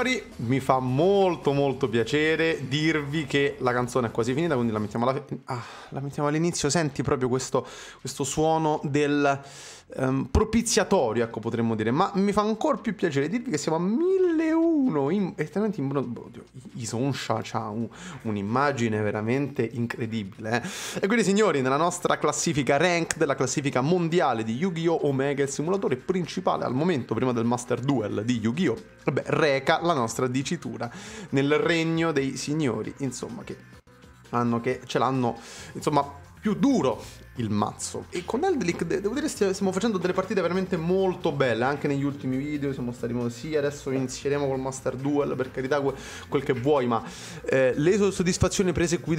Mi fa molto piacere dirvi che la canzone è quasi finita, quindi la mettiamo la mettiamo all'inizio. Senti proprio questo suono del propiziatorio, ecco, potremmo dire. Ma mi fa ancora più piacere dirvi che siamo a 1001 estremamente Isonsha c'ha un'immagine veramente incredibile, E quindi, signori, nella nostra classifica rank della classifica mondiale di Yu-Gi-Oh! Omega, il simulatore principale al momento prima del Master Duel di Yu-Gi-Oh! Reca la nostra dicitura nel regno dei signori, insomma, che ce l'hanno, insomma, più duro il mazzo. E con Eldritch devo dire stiamo facendo delle partite veramente molto belle, anche negli ultimi video siamo stati sì, adesso inizieremo col Master Duel, per carità, quel che vuoi, ma le soddisfazioni prese qui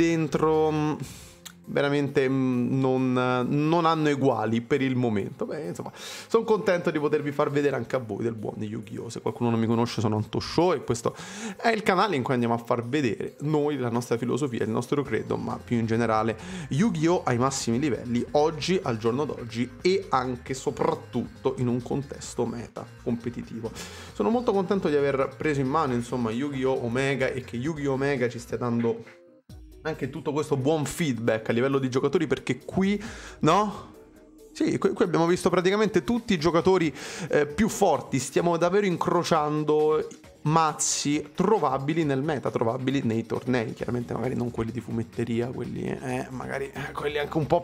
dentro veramente non hanno eguali per il momento. Insomma, sono contento di potervi far vedere anche a voi del buon Yu-Gi-Oh! Se qualcuno non mi conosce, sono AntoShow e questo è il canale in cui andiamo a far vedere noi la nostra filosofia, il nostro credo, ma più in generale Yu-Gi-Oh! Ai massimi livelli, oggi, al giorno d'oggi, e anche soprattutto in un contesto meta competitivo. Sono molto contento di aver preso in mano, insomma, Yu-Gi-Oh! Omega, e che Yu-Gi-Oh! Omega ci stia dando anche tutto questo buon feedback a livello di giocatori, perché qui, no? Sì, qui abbiamo visto praticamente tutti i giocatori più forti, stiamo davvero incrociando mazzi trovabili nel meta, trovabili nei tornei, chiaramente magari non quelli di fumetteria, quelli magari quelli anche un po'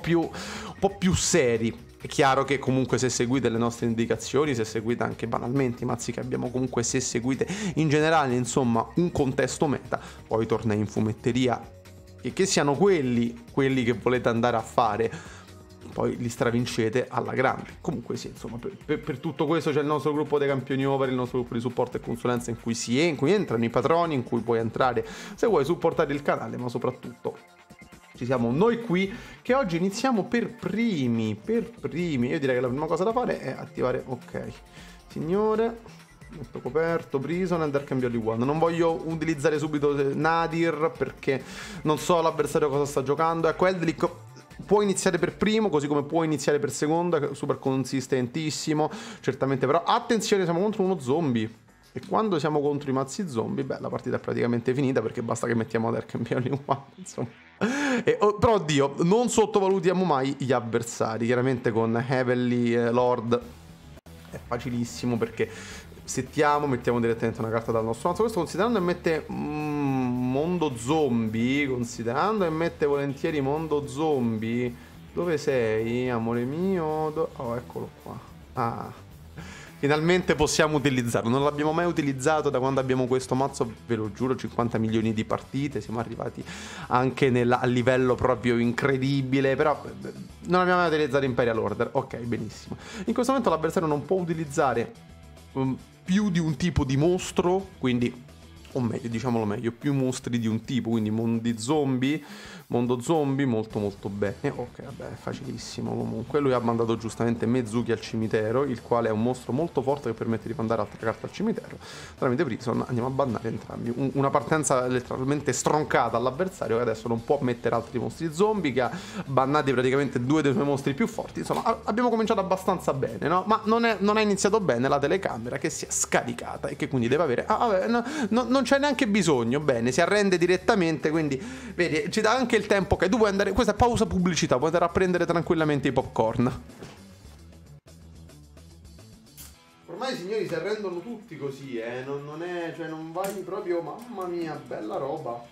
più seri. È chiaro che comunque, se seguite le nostre indicazioni, se seguite anche banalmente i mazzi che abbiamo, comunque se seguite in generale, insomma, un contesto meta, poi i tornei in fumetteria, e che siano quelli che volete andare a fare, poi li stravincete alla grande. Comunque sì, insomma, per tutto questo c'è il nostro gruppo dei campioni over, il nostro gruppo di supporto e consulenza in cui entrano i patroni, in cui puoi entrare se vuoi supportare il canale, ma soprattutto ci siamo noi qui, che oggi iniziamo per primi. Io direi che la prima cosa da fare è attivare, ok, signore, metto coperto, Prison e Dark Only One. Non voglio utilizzare subito Nadir perché non so l'avversario cosa sta giocando. Ecco, Eldritch può iniziare per primo, così come può iniziare per seconda, super consistentissimo, certamente. Però attenzione, siamo contro uno zombie, e quando siamo contro i mazzi zombie, la partita è praticamente finita, perché basta che mettiamo Dark Only One, insomma. Però oddio, non sottovalutiamo mai gli avversari. Chiaramente con Heavenly Lord è facilissimo, perché mettiamo direttamente una carta dal nostro mazzo. Questo considerando e mette mondo zombie, volentieri mondo zombie. Dove sei, amore mio? Oh, eccolo qua. Finalmente possiamo utilizzarlo. Non l'abbiamo mai utilizzato da quando abbiamo questo mazzo, ve lo giuro, 50 milioni di partite, siamo arrivati anche a livello proprio incredibile, però non abbiamo mai utilizzato Imperial Order. Ok, benissimo. In questo momento l'avversario non può utilizzare più di un tipo di mostro, quindi, o meglio, diciamolo meglio, più mostri di un tipo, quindi mondo zombie, molto bene. Ok, vabbè, è facilissimo. Comunque lui ha mandato giustamente Mezuki al cimitero, il quale è un mostro molto forte che permette di mandare altre carte al cimitero. Tramite Prison andiamo a bannare entrambi. Una partenza letteralmente stroncata all'avversario, che adesso non può mettere altri mostri zombie, che ha bannati praticamente 2 dei suoi mostri più forti. Insomma, abbiamo cominciato abbastanza bene, no? Ma non è iniziato bene la telecamera, che si è scaricata e che quindi deve avere... non c'è neanche bisogno. Bene, si arrende direttamente, quindi vedi, ci dà anche il tempo che tu puoi andare, questa è pausa pubblicità, puoi andare a prendere tranquillamente i popcorn. Ormai, signori, si arrendono tutti così, non è, cioè non vai proprio, mamma mia, bella roba.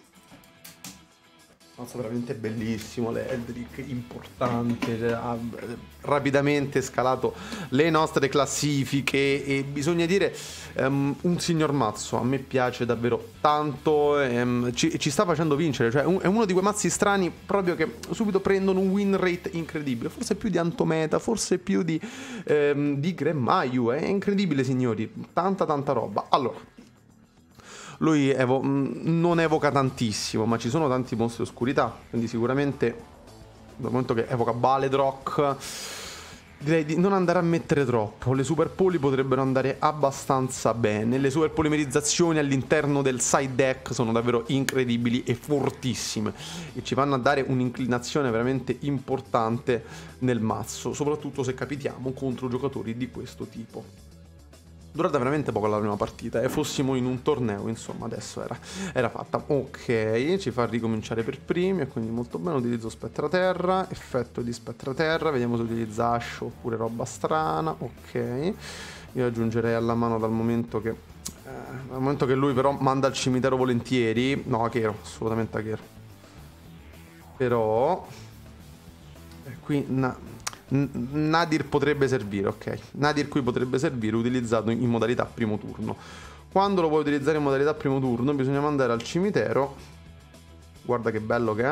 Mazzo veramente bellissimo, l'Eldritch importante, ha rapidamente scalato le nostre classifiche, e bisogna dire un signor mazzo. A me piace davvero tanto, ci sta facendo vincere, cioè è uno di quei mazzi strani proprio che subito prendono un win rate incredibile, forse più di Antometa, forse più di Gremmayu. È incredibile, signori, tanta roba. Allora, lui non evoca tantissimo, ma ci sono tanti mostri oscurità, quindi sicuramente dal momento che evoca Baledrock, direi di non andare a mettere troppo. Le super poli potrebbero andare abbastanza bene. Le super polimerizzazioni all'interno del side deck sono davvero incredibili e fortissime, e ci vanno a dare un'inclinazione veramente importante nel mazzo, soprattutto se capitiamo contro giocatori di questo tipo. durata veramente poco la prima partita e fossimo in un torneo, insomma, adesso era fatta. Ok, ci fa ricominciare per primi e quindi molto bene. Utilizzo Spettraterra, effetto di Spettraterra, vediamo se utilizza Ascio oppure roba strana. Ok, io aggiungerei alla mano dal momento che lui però manda al cimitero volentieri. No, Akero, assolutamente Akero. Però qui Nadir potrebbe servire, ok. Nadir qui potrebbe servire utilizzato in modalità primo turno. Quando lo vuoi utilizzare in modalità primo turno bisogna mandare al cimitero. Guarda che bello che è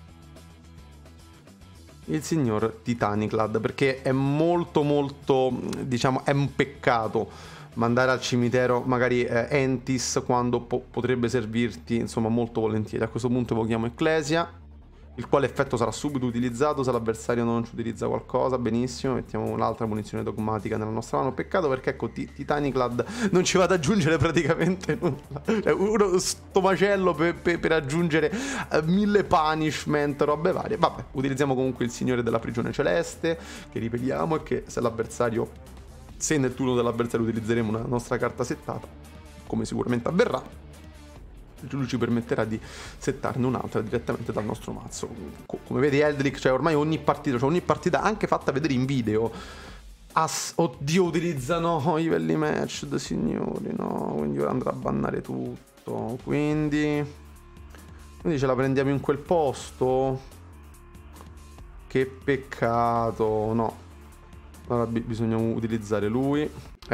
il signor Titaniclad, perché è molto diciamo, è un peccato mandare al cimitero magari Entis quando potrebbe servirti, insomma, molto volentieri. A questo punto evochiamo Ecclesia, il quale effetto sarà subito utilizzato se l'avversario non ci utilizza qualcosa. Benissimo, mettiamo un'altra munizione dogmatica nella nostra mano. Peccato perché ecco Titaniclad non ci va ad aggiungere praticamente nulla. Cioè, uno stomacello per aggiungere 1000 punishment, robe varie. Vabbè, utilizziamo comunque il Signore della Prigione Celeste, che ripetiamo, e che se nel turno dell'avversario utilizzeremo una nostra carta settata, come sicuramente avverrà, lui ci permetterà di settarne un'altra direttamente dal nostro mazzo. Come vedi Eldrick, cioè ormai ogni partita anche fatta vedere in video, oddio, utilizzano i livelli matched, signori, no, quindi ora andrà a bannare tutto, quindi ce la prendiamo in quel posto. Che peccato, no. Allora bisogna utilizzare lui.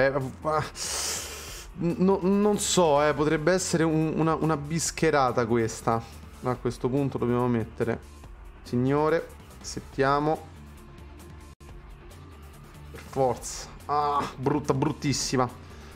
Non so, potrebbe essere una bischerata questa. A questo punto dobbiamo mettere Signore, settiamo. Per forza. Ah, bruttissima.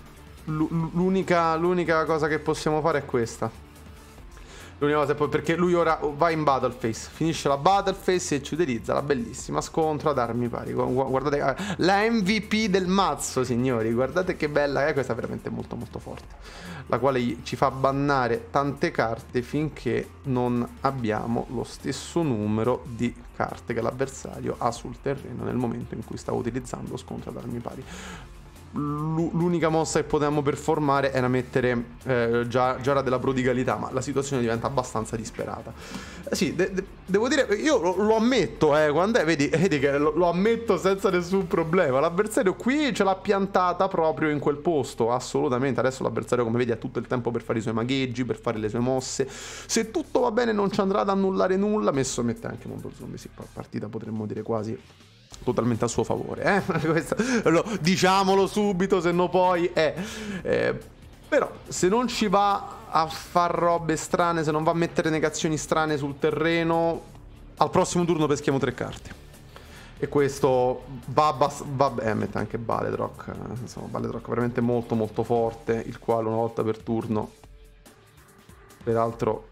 L'unica cosa che possiamo fare è questa. L'unica cosa è poi perché lui ora va in battle phase, finisce la battle phase e ci utilizza la bellissima scontro ad armi pari. Guardate la MVP del mazzo, signori, guardate che bella è, questa è veramente molto forte, la quale ci fa bannare tante carte finché non abbiamo lo stesso numero di carte che l'avversario ha sul terreno nel momento in cui sta utilizzando scontro ad armi pari. L'unica mossa che potevamo performare era mettere Giara della prodigalità, ma la situazione diventa abbastanza disperata. Sì, devo dire, io lo ammetto, quando vedi che lo ammetto senza nessun problema. L'avversario qui ce l'ha piantata proprio in quel posto, assolutamente. Adesso l'avversario, come vedi, ha tutto il tempo per fare i suoi magheggi, per fare le sue mosse. Se tutto va bene non ci andrà ad annullare nulla. Mette anche Mondo Zombie, sì, partita potremmo dire quasi totalmente a suo favore, questo, diciamolo subito, se no poi però se non ci va a far robe strane, se non va a mettere negazioni strane sul terreno, al prossimo turno peschiamo 3 carte. E questo mette anche Baledrock, insomma, Baledrock veramente molto forte, il quale una volta per turno, peraltro,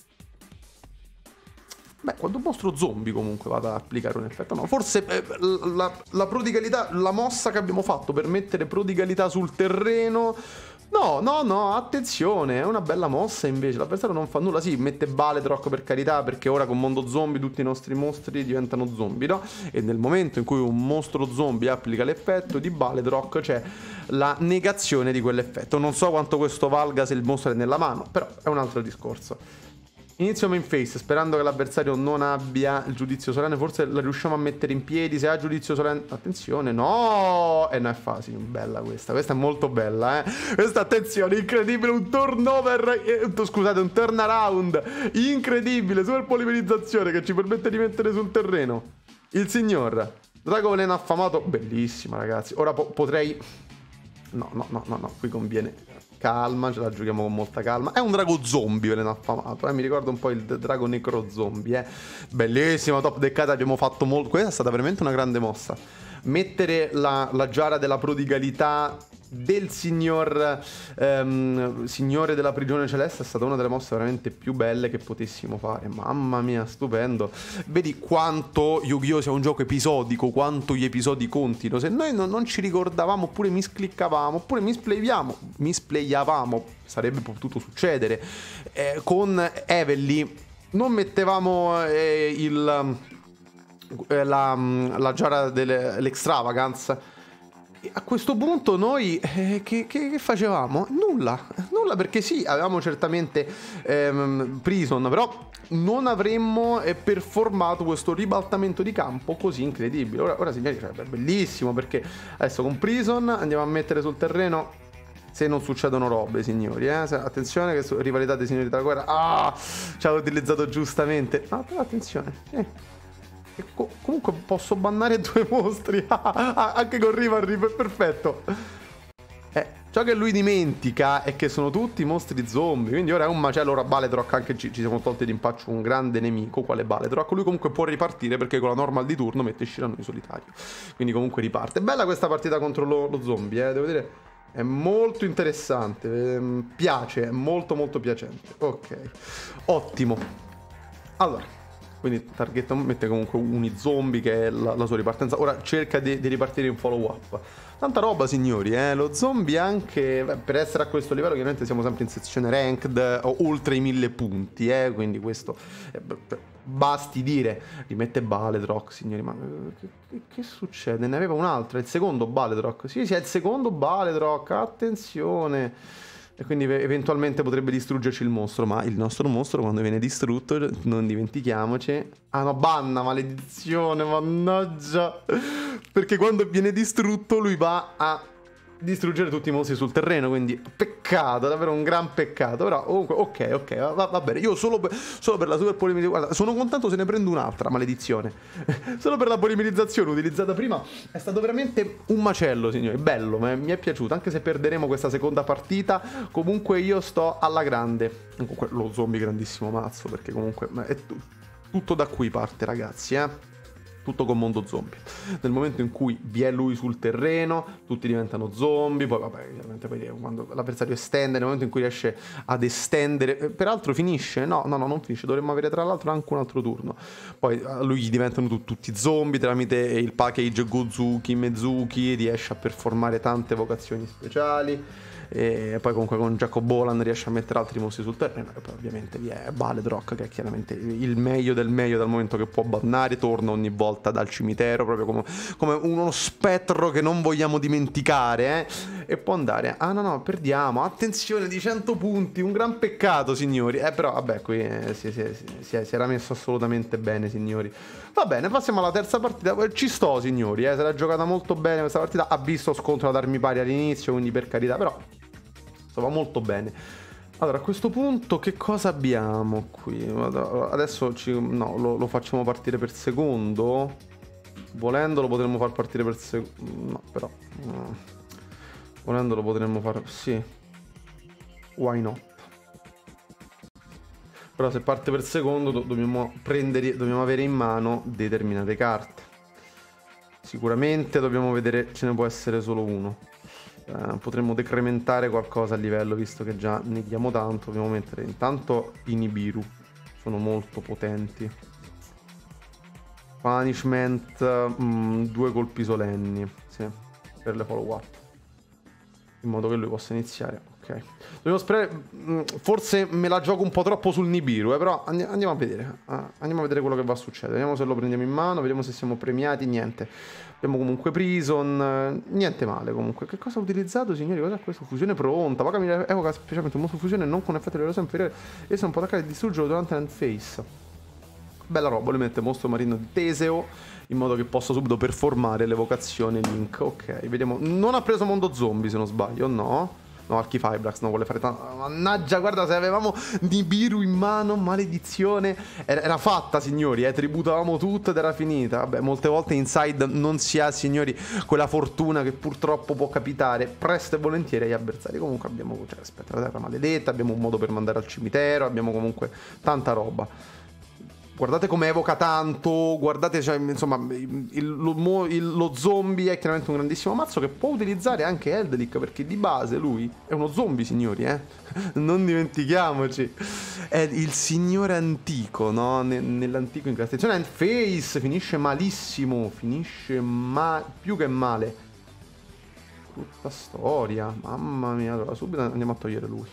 quando un mostro zombie comunque vada ad applicare un effetto, no, forse la prodigalità, la mossa che abbiamo fatto per mettere prodigalità sul terreno, no, attenzione, è una bella mossa invece, l'avversario non fa nulla, sì, mette Baledrock per carità, perché ora con Mondo Zombie tutti i nostri mostri diventano zombie, no? E nel momento in cui un mostro zombie applica l'effetto di Baledrock c'è la negazione di quell'effetto. Non so quanto questo valga se il mostro è nella mano, però è un altro discorso. Inizio main phase, sperando che l'avversario non abbia il giudizio solenne. Forse la riusciamo a mettere in piedi. Se ha giudizio solenne, attenzione, no, no, è facile, bella questa è molto bella, questa, attenzione, incredibile, un turnover, scusate, un turnaround incredibile, super polimerizzazione che ci permette di mettere sul terreno il signor Drago Veleno Affamato, bellissima ragazzi. Ora potrei, no, qui conviene calma, ce la giochiamo con molta calma. È un drago zombie Veleno Affamato, mi ricorda un po' il drago necro zombie, bellissima, top deccata, abbiamo fatto molto. Questa è stata veramente una grande mossa. Mettere la giara della prodigalità del signore della prigione celeste è stata una delle mosse veramente più belle che potessimo fare. Mamma mia, stupendo. Vedi quanto Yu-Gi-Oh! Sia un gioco episodico, quanto gli episodi contino. Se noi non ci ricordavamo, oppure miscliccavamo, oppure misplayavamo, sarebbe potuto succedere. Con Evely non mettevamo la giara dell'extravagance, a questo punto noi che facevamo? Nulla, nulla, perché sì, avevamo certamente Prison, però non avremmo performato questo ribaltamento di campo così incredibile. Ora signori, cioè, è bellissimo, perché adesso con Prison andiamo a mettere sul terreno, se non succedono robe, signori, attenzione che rivalità dei signori della guerra, ci ha utilizzato giustamente, no, però attenzione, comunque posso bannare 2 mostri, anche con Rivalry, perfetto. Ciò che lui dimentica è che sono tutti mostri zombie, quindi ora è un macello. Ora Baledrock, anche ci siamo tolti d'impaccio un grande nemico quale Baledrock. Lui comunque può ripartire, perché con la normal di turno mette Shirano in solitario, quindi comunque riparte. Bella questa partita contro lo zombie, devo dire, è molto interessante, piace, è molto molto piacente. Ok, ottimo. Allora, quindi Target mette comunque zombie, che è la sua ripartenza. Ora cerca di ripartire in follow up. Tanta roba, signori, lo zombie anche, per essere a questo livello chiaramente siamo sempre in sezione ranked, oltre i 1000 punti, quindi questo basti dire. Rimette Baledrock, signori, ma che succede? Ne aveva un'altra, il secondo Baledrock. Sì, è il secondo Baledrock, attenzione. E quindi eventualmente potrebbe distruggerci il mostro, ma il nostro mostro quando viene distrutto, non dimentichiamoci... Ah no, banna, maledizione, mannaggia! Perché quando viene distrutto lui va a distruggere tutti i mostri sul terreno, quindi peccato, davvero un gran peccato. Però comunque, ok, va bene. Io solo per la super polimerizzazione, guarda, sono contento se ne prendo un'altra, maledizione. Solo per la polimerizzazione utilizzata prima è stato veramente un macello, signori. Bello, mi è piaciuto, anche se perderemo questa seconda partita. Comunque io sto alla grande. Comunque lo zombie grandissimo mazzo, perché comunque è tutto da qui parte, ragazzi, tutto con mondo zombie. Nel momento in cui vi è lui sul terreno, tutti diventano zombie. Poi vabbè, chiaramente poi quando l'avversario estende, nel momento in cui riesce ad estendere, peraltro finisce, no, non finisce, dovremmo avere tra l'altro anche un altro turno. Poi a lui gli diventano tutti zombie tramite il package Gozuki, Mezuki, riesce a performare tante vocazioni speciali. E poi comunque con Jacob Bolan riesce a mettere altri mostri sul terreno. E poi ovviamente vi è Baledrock, che è chiaramente il meglio del meglio, dal momento che può bannare, torna ogni volta dal cimitero, proprio come uno spettro che non vogliamo dimenticare, e può andare. Ah no, perdiamo, attenzione, di 100 punti, un gran peccato, signori. Però vabbè, qui si era messo assolutamente bene, signori. Va bene, passiamo alla terza partita. Ci sto, signori, se l'ha giocata molto bene questa partita. Ha visto scontro ad armi pari all'inizio, quindi per carità, però va molto bene. Allora, a questo punto che cosa abbiamo qui? Adesso lo facciamo partire per secondo. Volendo lo potremmo far partire per secondo. No, però volendo lo potremmo fare... Sì. Why not? Però se parte per secondo dobbiamo avere in mano determinate carte. Sicuramente dobbiamo vedere, ce ne può essere solo uno. Potremmo decrementare qualcosa a livello, visto che già ne diamo tanto. Dobbiamo mettere intanto i Nibiru, sono molto potenti. Punishment, 2 colpi solenni, sì, per le follow up, in modo che lui possa iniziare. Ok, dobbiamo sperare, forse me la gioco un po' troppo sul Nibiru, però andiamo a vedere. Andiamo a vedere quello che va a succedere. Vediamo se lo prendiamo in mano, vediamo se siamo premiati. Niente. Abbiamo comunque Prison, niente male comunque. Che cosa ha utilizzato, signori? Cos'è questo? Fusione pronta. Vaga mira evoca specialmente un mostro fusione non con effetto di eroso inferiore. Esso non può attaccare e distruggerlo durante l'end phase. Bella roba, lui mette mostro marino di Teseo, in modo che possa subito performare l'evocazione Link. Ok, vediamo. Non ha preso mondo zombie, se non sbaglio, no? No, Archifibrax non vuole fare tanto. Mannaggia, guarda, se avevamo Nibiru in mano, maledizione. Era fatta, signori, tributavamo tutto ed era finita. Vabbè, molte volte inside non si ha, signori, quella fortuna che purtroppo può capitare presto e volentieri agli avversari. Comunque abbiamo, aspetta, la terra maledetta, abbiamo un modo per mandare al cimitero, abbiamo comunque tanta roba. Guardate come evoca tanto, guardate, cioè, insomma, lo zombie è chiaramente un grandissimo mazzo che può utilizzare anche Eldelic, perché di base lui è uno zombie, signori, non dimentichiamoci. È il signore antico, no? Nell'antico inclassificazione. And Face finisce malissimo, finisce più che male. Brutta storia, mamma mia. Allora, subito andiamo a togliere lui,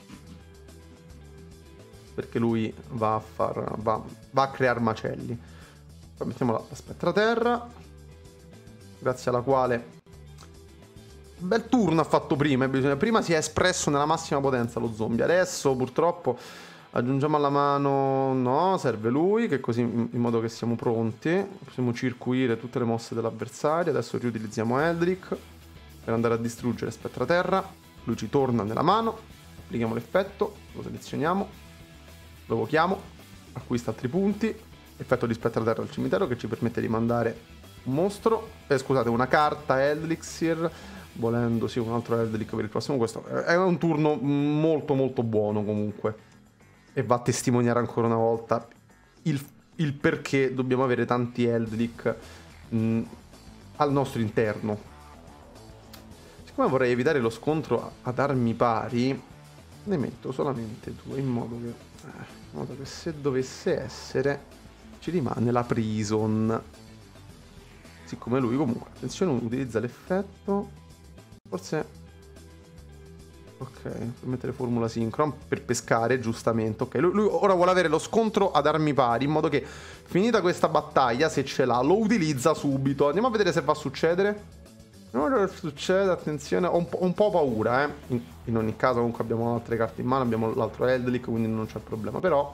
perché lui va a creare macelli. Poi mettiamo la spettra terra, grazie alla quale bel turno ha fatto prima. Prima si è espresso nella massima potenza lo zombie. Adesso purtroppo aggiungiamo alla mano. No, serve lui, che così in modo che siamo pronti. Possiamo circuire tutte le mosse dell'avversario. Adesso riutilizziamo Eldritch per andare a distruggere Spettra Terra. Lui ci torna nella mano. Applichiamo l'effetto. Lo selezioniamo. Lo evochiamo. Acquista altri punti. Effetto di Spettra Terra al cimitero che ci permette di mandare un mostro, scusate, una carta Elixir, volendo sì un altro Eldritch per il prossimo. Questo è un turno molto molto buono comunque, e va a testimoniare ancora una volta il perché dobbiamo avere tanti Eldritch al nostro interno. Siccome vorrei evitare lo scontro ad armi pari, ne metto solamente 2 in modo che se dovesse essere ci rimane la Prison. Siccome lui comunque, attenzione, utilizza l'effetto, forse, ok, per mettere formula sincron, per pescare, giustamente, ok, lui ora vuole avere lo scontro ad armi pari, in modo che, finita questa battaglia, se ce l'ha, lo utilizza subito. Andiamo a vedere se va a succedere. Andiamo a vedere se succede, attenzione, ho un po' paura, in ogni caso comunque abbiamo altre carte in mano, abbiamo l'altro Eldritch, quindi non c'è problema, però,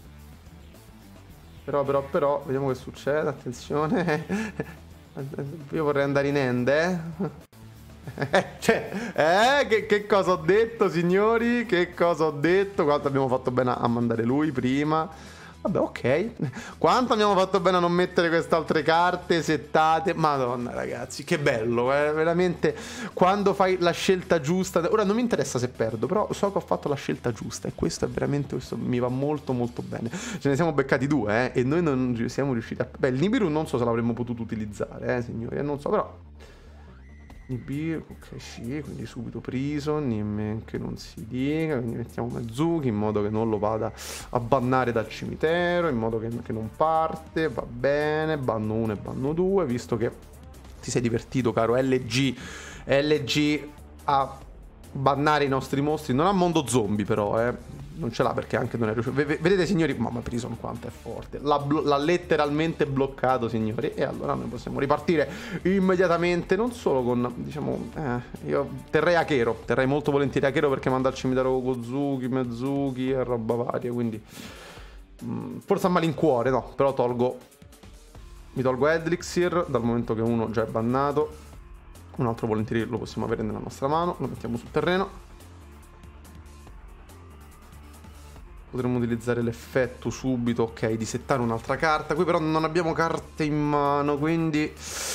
vediamo che succede, attenzione. Io vorrei andare in end, che cosa ho detto, signori? Che cosa ho detto? Quanto abbiamo fatto bene a mandare lui prima. Vabbè, ok. Quanto abbiamo fatto bene a non mettere queste altre carte settate. Madonna, ragazzi, che bello, veramente. Quando fai la scelta giusta. Ora non mi interessa se perdo, però so che ho fatto la scelta giusta. E questo è veramente, questo mi va molto molto bene. Ce ne siamo beccati 2, e noi non siamo riusciti a... Beh, il Nibiru non so se l'avremmo potuto utilizzare, signori, non so, però... Nibiru, ok, sì, quindi subito Prison, in che non si dica, quindi mettiamo Mezuki in modo che non lo vada a bannare dal cimitero, in modo che non parte, va bene, banno 1 e banno 2, visto che ti sei divertito, caro LG a bannare i nostri mostri, non ha mondo zombie però, non ce l'ha perché anche non è riuscito. Vedete signori, ma Prison quanto è forte, l'ha letteralmente bloccato, signori, e allora noi possiamo ripartire immediatamente, non solo con, diciamo, io terrei molto volentieri Akero perché manda al cimitero Gozuki, Mezuki e roba varia, quindi forse a malincuore, no, però mi tolgo Elixir dal momento che uno già è bannato. Un altro volentieri lo possiamo avere nella nostra mano, lo mettiamo sul terreno. Potremmo utilizzare l'effetto subito, ok, di settare un'altra carta. Qui però non abbiamo carte in mano, quindi...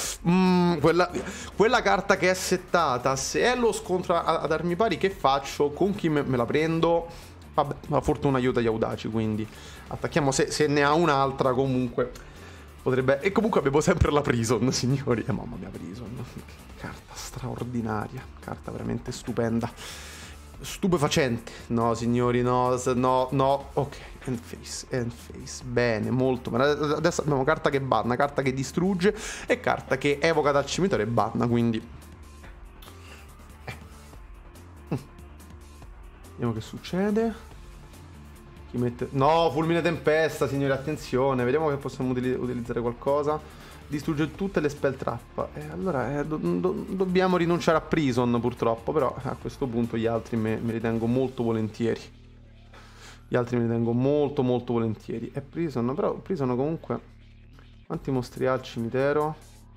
quella carta che è settata, se è lo scontro ad armi pari, che faccio? Con chi me la prendo? Vabbè, la fortuna aiuta gli audaci, quindi attacchiamo se ne ha un'altra comunque. Potrebbe... E comunque abbiamo sempre la Prison, signori. Mamma mia, Prison. Carta straordinaria. Carta veramente stupenda. Stupefacente. No, signori, no. Ok, end phase. Bene, molto. Ma adesso abbiamo carta che banna, carta che distrugge e carta che evoca dal cimitero e banna, quindi... Vediamo che succede. Chi mette... No, fulmine tempesta, signori, attenzione. Vediamo che possiamo utilizzare qualcosa. Distrugge tutte le spell trap. Allora dobbiamo rinunciare a Prison, purtroppo. Però a questo punto gli altri me li tengo molto volentieri. Gli altri me li tengo molto molto volentieri. E Prison, però Prison comunque... Quanti mostri ha al cimitero?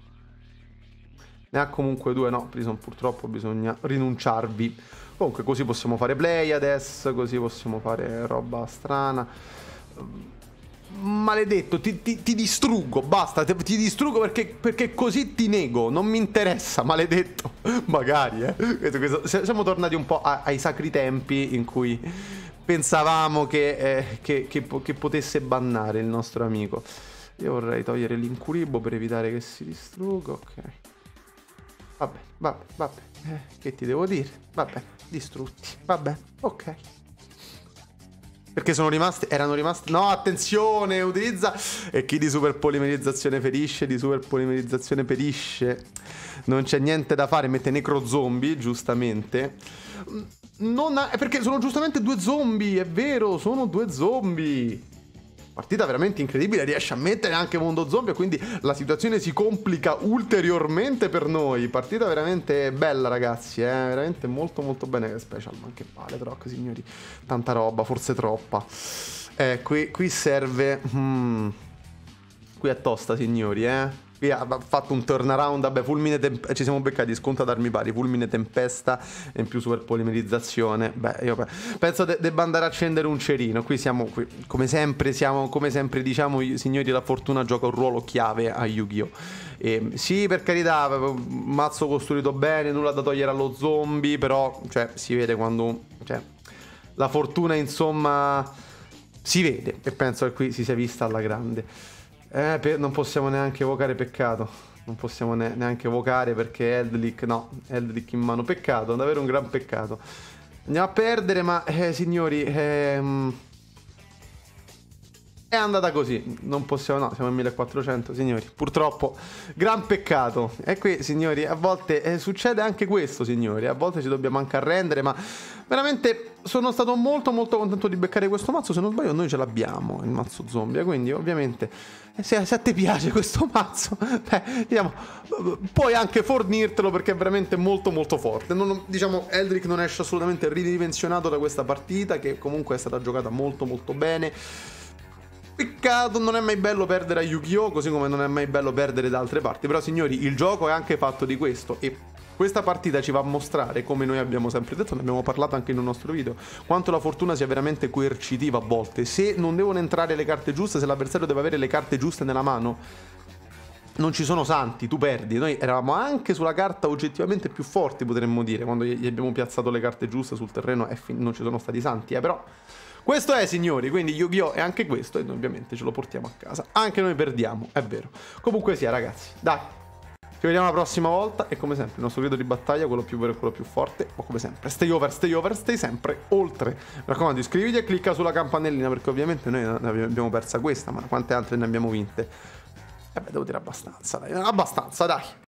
Ne ha comunque 2, no, Prison purtroppo bisogna rinunciarvi. Comunque così possiamo fare Pleiades, così possiamo fare roba strana. Maledetto, ti distruggo, basta, ti distruggo perché così ti nego, non mi interessa, maledetto. Magari, siamo tornati un po' ai sacri tempi in cui pensavamo che potesse bannare il nostro amico. Io vorrei togliere l'incuribo per evitare che si distrugga, ok. Vabbè, che ti devo dire? Vabbè, distrutti, vabbè, ok. Perché erano rimasti... No, attenzione, utilizza... E chi di superpolimerizzazione ferisce, di superpolimerizzazione perisce. Non c'è niente da fare, mette necro zombie, giustamente. Perché sono giustamente 2 zombie, è vero, sono 2 zombie. Partita veramente incredibile, riesce a mettere anche Mondo Zombie, quindi la situazione si complica ulteriormente per noi. Partita veramente bella, ragazzi, veramente molto molto bene. Che special, ma che palle, Troc, signori. Tanta roba, forse troppa. Qui serve... Qui è tosta, signori, Qui ha fatto un turnaround, vabbè, ci siamo beccati, sconto ad armi pari, fulmine tempesta e in più super polimerizzazione. Beh, io penso debba andare a accendere un cerino. Qui siamo, come sempre diciamo, signori, la fortuna gioca un ruolo chiave a Yu-Gi-Oh! Sì, per carità, mazzo costruito bene, nulla da togliere allo zombie, però, cioè, si vede quando, cioè, la fortuna, insomma, si vede, e penso che qui si sia vista alla grande. Non possiamo neanche evocare peccato. Non possiamo neanche evocare perché Eldlik, no, Eldlik in mano. Peccato, davvero un gran peccato. Andiamo a perdere, ma signori, è andata così. Non possiamo, no, siamo a 1400, signori. Purtroppo, gran peccato. E qui, signori, a volte succede anche questo, signori. A volte ci dobbiamo anche arrendere, ma veramente sono stato molto molto contento di beccare questo mazzo. Se non sbaglio noi ce l'abbiamo, il mazzo zombie, quindi ovviamente se a te piace questo mazzo, diciamo, puoi anche fornirtelo perché è veramente molto molto forte. Diciamo, Eldrik non esce assolutamente ridimensionato da questa partita, che comunque è stata giocata molto molto bene. Peccato, non è mai bello perdere a Yu-Gi-Oh!, così come non è mai bello perdere da altre parti. Però, signori, il gioco è anche fatto di questo, e questa partita ci va a mostrare, come noi abbiamo sempre detto, ne abbiamo parlato anche in un nostro video, quanto la fortuna sia veramente coercitiva a volte. Se non devono entrare le carte giuste, se l'avversario deve avere le carte giuste nella mano, non ci sono santi, tu perdi. Noi eravamo anche sulla carta oggettivamente più forti, potremmo dire, quando gli abbiamo piazzato le carte giuste sul terreno, non ci sono stati santi, però... Questo è, signori, quindi Yu-Gi-Oh! È anche questo, e noi ovviamente ce lo portiamo a casa. Anche noi perdiamo, è vero. Comunque sia, ragazzi, dai, ci vediamo la prossima volta, e come sempre il nostro grido di battaglia, quello più vero e quello più forte, ma come sempre, stay over, stay sempre oltre. Mi raccomando, iscriviti e clicca sulla campanellina, perché ovviamente noi ne abbiamo persa questa, ma quante altre ne abbiamo vinte? Beh, devo dire abbastanza, dai.